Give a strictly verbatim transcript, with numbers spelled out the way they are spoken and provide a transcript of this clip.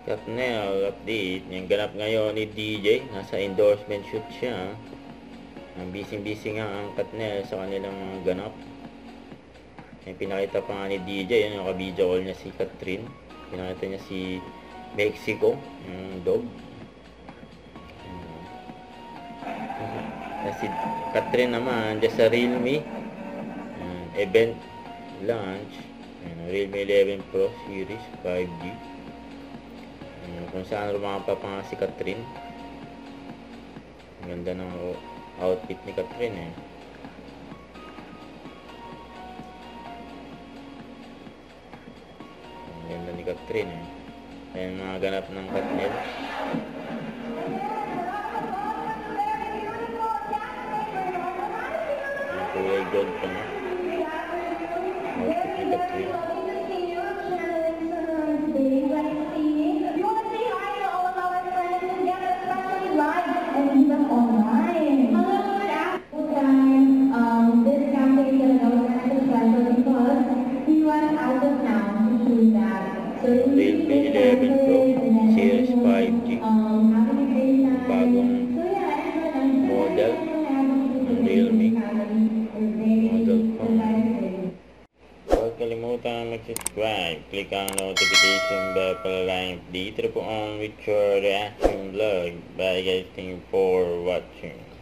Katnel update. Yung ganap ngayon ni D J. Nasa endorsement shoot siya. Ang busy-busy nga ang Katnel sa kanilang ganap. Yung pinakita pa nga ni D J. Yung naka-video call niya si Catherine. Pinakita niya si Mexico. Yung dog. Si Catherine naman dyan sa Realme. Event launch. Realme eleven Pro Series five G. Kung saan rumampa pa nga si Catherine. Ang ganda ng outfit ni Catherine eh. Ang ganda ni Catherine eh. Ayan mga ganap ng Katnel. Ang kulay gold pa nga. Outfit ni Catherine. Realme eleven Pro Series five G. Bagong model ng Realme model phone. Huwag kalimutan mag-subscribe. Click ang notification bell para lang update po on with your reaction vlog. Bye guys, thank you for watching.